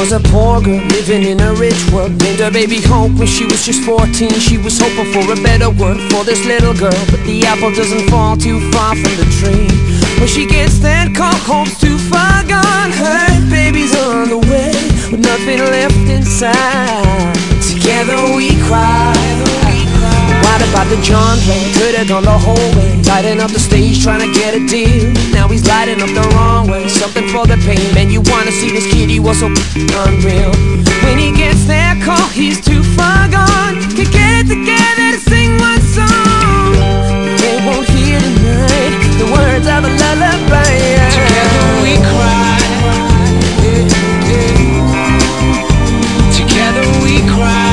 was a poor girl living in a rich world. Named her baby Hope when she was just 14. She was hoping for a better world for this little girl, but the apple doesn't fall too far from the tree. When she gets that call, Hope's too far gone. Her baby's on the way with nothing left inside. Together we cry. What about the John play? Could've gone the whole way, lighting up the stage, trying to get a deal. Now he's lighting up the wrong way, something for the pain. Man, you wanna see this kid, he was so unreal. When he gets that call, he's too far gone. Can't get it together to sing one song. They won't hear tonight the words of a lullaby. Together we cry. Together we cry.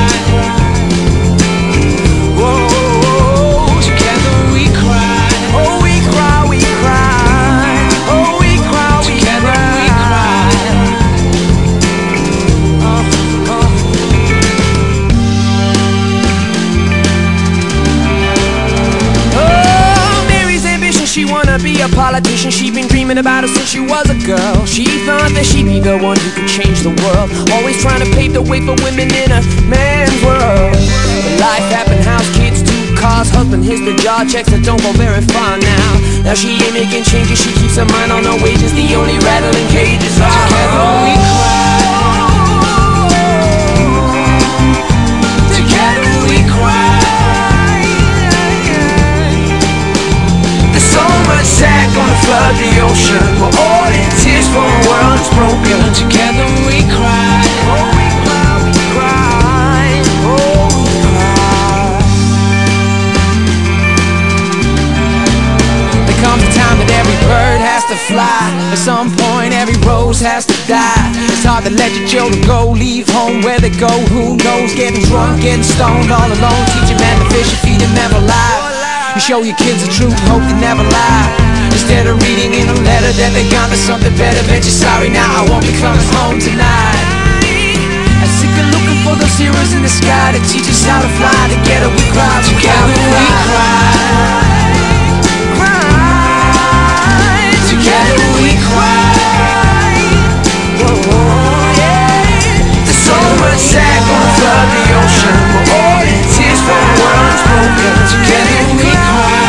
She wanna be a politician, she been dreaming about it since she was a girl. She thought that she'd be the one who could change the world, always trying to pave the way for women in a man's world. But life happened, house, kids, 2 cars, husband hits the job, checks that don't go very far now. Now she ain't making changes, she keeps her mind on her wages, the only rattling cages are together we cry. Together we cry. Sad gonna flood the ocean. We're all in tears for a world that's broken. Together we cry. Oh, we cry, we cry. Oh, we cry. There comes a time that every bird has to fly. At some point every rose has to die. It's hard to let your children go, leave home where they go. Who knows, getting drunk, getting stoned all alone. Teach a man to fish and feed him ever alive. You show your kids the truth, hope they never lie. Instead of reading in a letter that they got to something better, bet you're sorry now, I won't be coming home tonight. I'm sick of looking for those heroes in the sky to teach us how to fly. Together we cry, together we cry. Together we cry. Whoa, yeah. There's so much sad gonna flood the ocean. We're all in tears for the world's broken. Together we cry.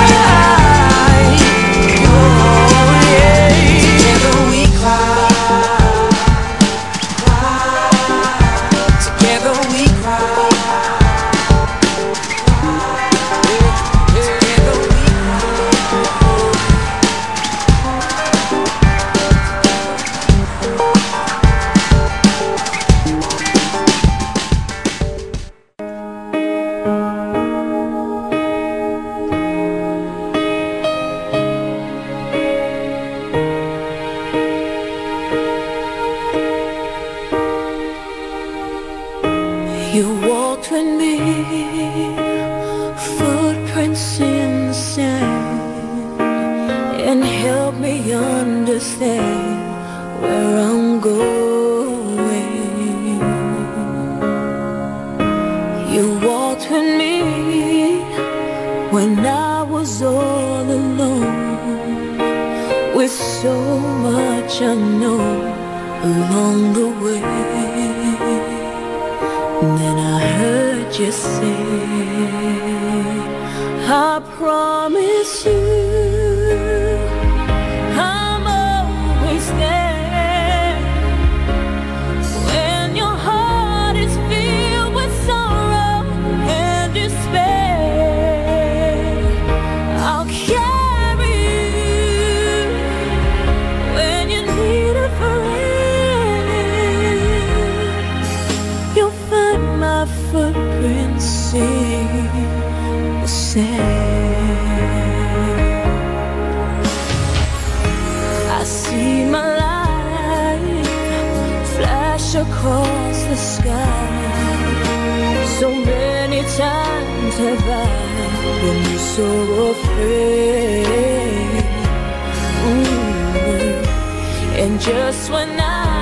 You walked with me, footprints in the sand, and helped me understand where I'm going. You walked with me when I was all alone, with so much unknown along the way. And then I heard you say, I promise you I'm always there. When your heart is filled with sorrow and despair, I'll carry you when you need a friend. You'll find my footprints in the sand. I see my light flash across the sky. So many times have I been so afraid. And just when I